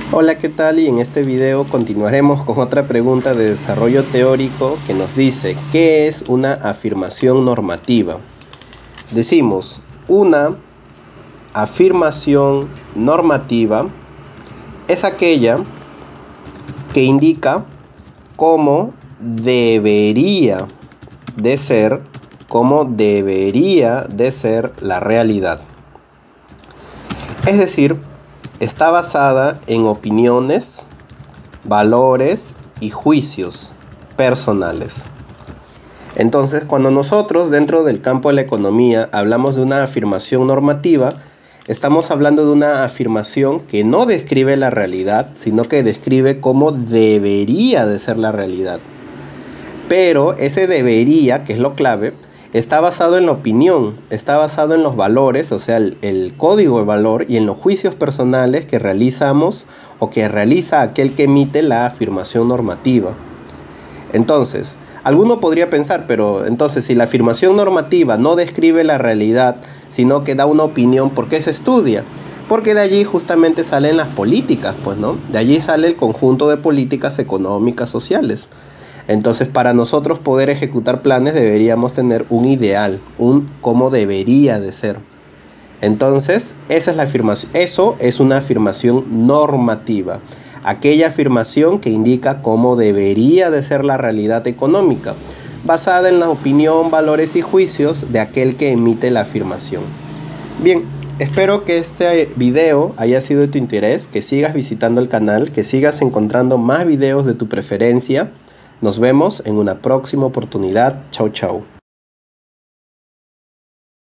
Hola, ¿qué tal? Y en este video continuaremos con otra pregunta de desarrollo teórico que nos dice: ¿qué es una afirmación normativa? Decimos, una afirmación normativa es aquella que indica cómo debería de ser, la realidad. Es decir, está basada en opiniones, valores y juicios personales. Entonces, cuando nosotros dentro del campo de la economía hablamos de una afirmación normativa, estamos hablando de una afirmación que no describe la realidad, sino que describe cómo debería de ser la realidad. Pero ese debería, que es lo clave, está basado en la opinión, está basado en los valores, o sea, el código de valor, y en los juicios personales que realizamos o que realiza aquel que emite la afirmación normativa. Entonces, alguno podría pensar, pero entonces si la afirmación normativa no describe la realidad, sino que da una opinión, ¿por qué se estudia? Porque de allí justamente salen las políticas, pues, ¿no? De allí sale el conjunto de políticas económicas, sociales. Entonces, para nosotros poder ejecutar planes deberíamos tener un ideal, un cómo debería de ser. Entonces, esa es la afirmación. Eso es una afirmación normativa. Aquella afirmación que indica cómo debería de ser la realidad económica, basada en la opinión, valores y juicios de aquel que emite la afirmación. Bien, espero que este video haya sido de tu interés, que sigas visitando el canal, que sigas encontrando más videos de tu preferencia. Nos vemos en una próxima oportunidad. Chau, chau.